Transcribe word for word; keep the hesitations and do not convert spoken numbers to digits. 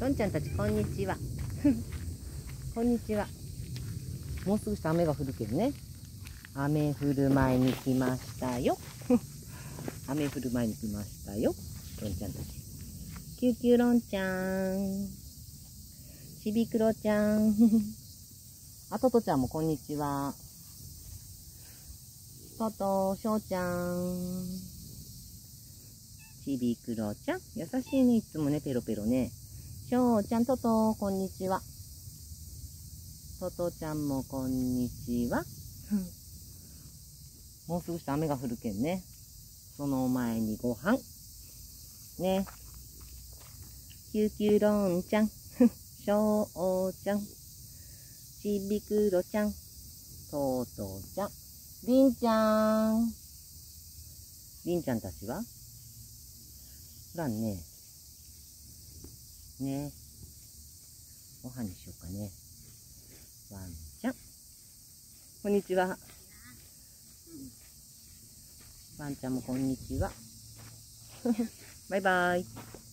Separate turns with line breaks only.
とんちゃんたちこんにちは。こんにちは。もうすぐして雨が降るけどね。雨降る前に来ましたよ。雨降る前に来ましたよ。とんちゃんたち。キューキューロンちゃん。ちびくろちゃん。あととちゃんもこんにちは。とと、しょうちゃん。ちびくろちゃん。優しいね、いつもね、ペロペロね。しょうちゃん、とと、こんにちは。ととちゃんもこんにちは。もうすぐして雨が降るけんね。その前にご飯。ね。キューキューロンちゃん。しょうちゃん。ちびくろちゃん。とうとうちゃん。りんちゃん。りんちゃんたちはおらんね。ね。ご飯にしようかね。ワンちゃん。こんにちは。ワンちゃんもこんにちは。バイバイ。